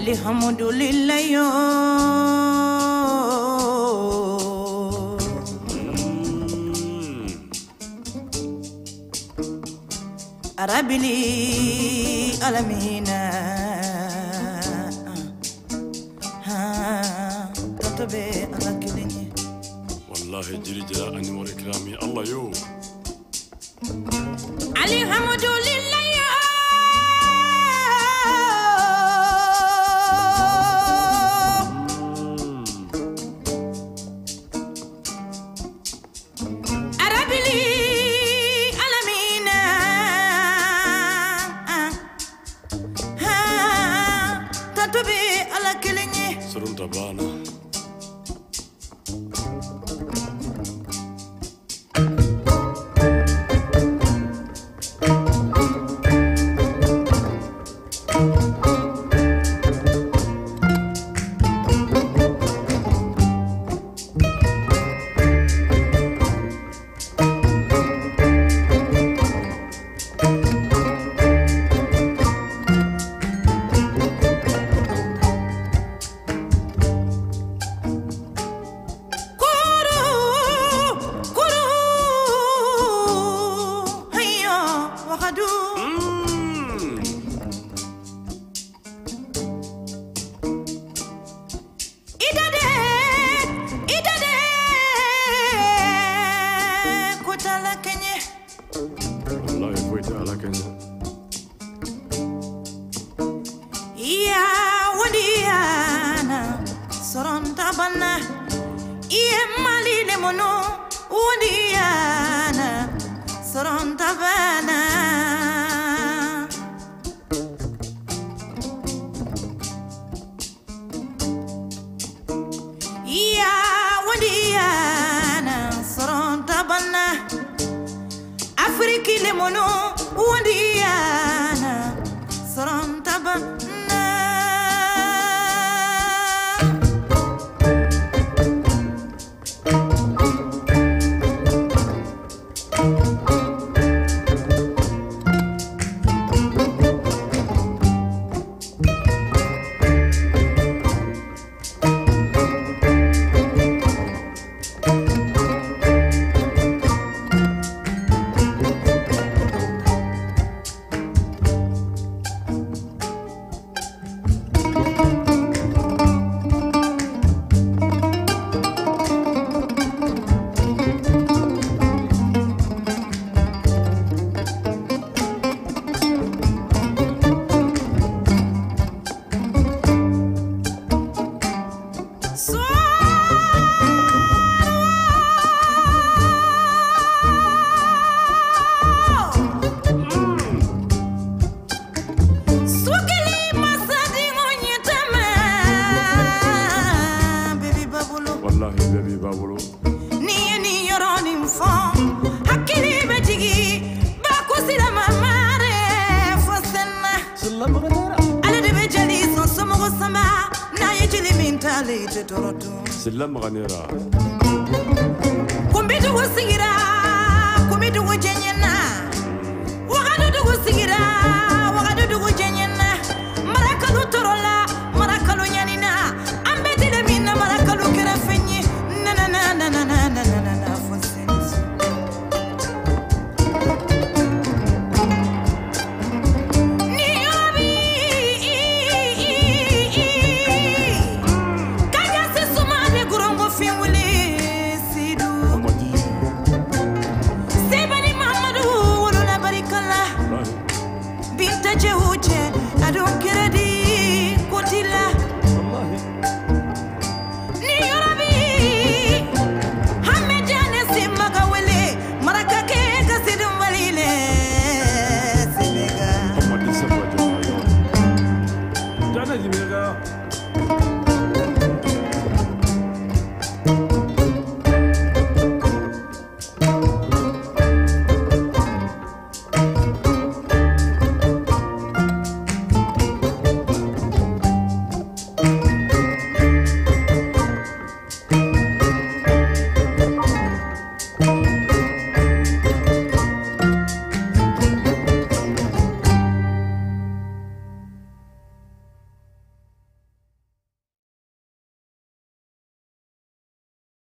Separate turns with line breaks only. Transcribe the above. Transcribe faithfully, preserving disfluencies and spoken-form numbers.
الحمد لله يو ربي العالمين ها تتبع على كلني
والله جري جلاء أني وركرامي الله يو
الحمد لله
سرون تبانا والله فويت على كنزة
يا وديانا سرون تبنا يا مالي لمنو وديانا سرون تبنا يا وديانا سرون تبنا أفريقي لمنو وديانا سرون تبنا
والله بيبي بابلو
ني ني يروني فون حكيني بتجي باكو سلام ماري فسنا
سلام غنيرة
على دبي جلي سمو سما ناي جلي من تالي تترتو
سلام غنيرة
كم بيدو وسيرا كم بيدو وجنينا وغادو دو وسيرا